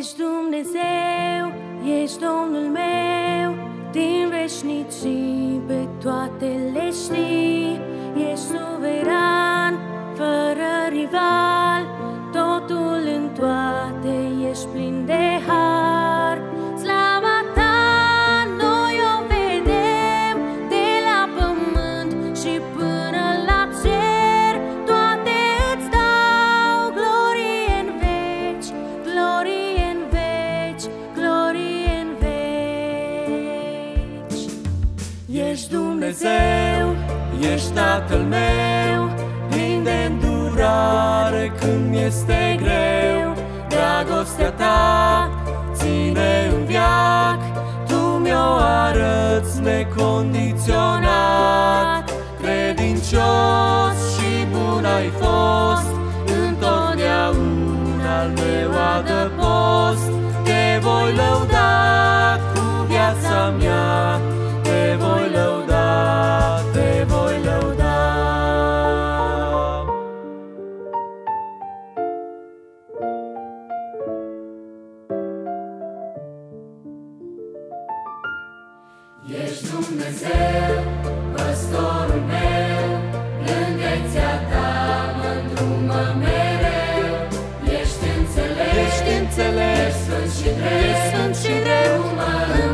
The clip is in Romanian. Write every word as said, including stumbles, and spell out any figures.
Ești Dumnezeu, ești Domnul meu, din veșnicii pe toate le știi. Ești suveran, fără rival, totul în toate, ești plin de har. Slava ta noi o vedem de la pământ și până la cer. Toate îți dau glorie în veci, glorie în veci, glorie în veci. Ești Dumnezeu, ești Tatăl meu, plin de îndurare când mi-este greu. Dragostea ta ține în veac, tu mi-o arăți necondiționat. Credincios și bun ai fost, întotdeauna al meu adăpost. Te voi lăuda cu viața mea, te voi lăuda, te voi lăuda. Ești Dumnezeu, păstorul meu, blândețea ta mă îndrumă mereu. Ești înțeles, Ești înțeles, ești sfânt și drept, ești sfânt și drept, tu mă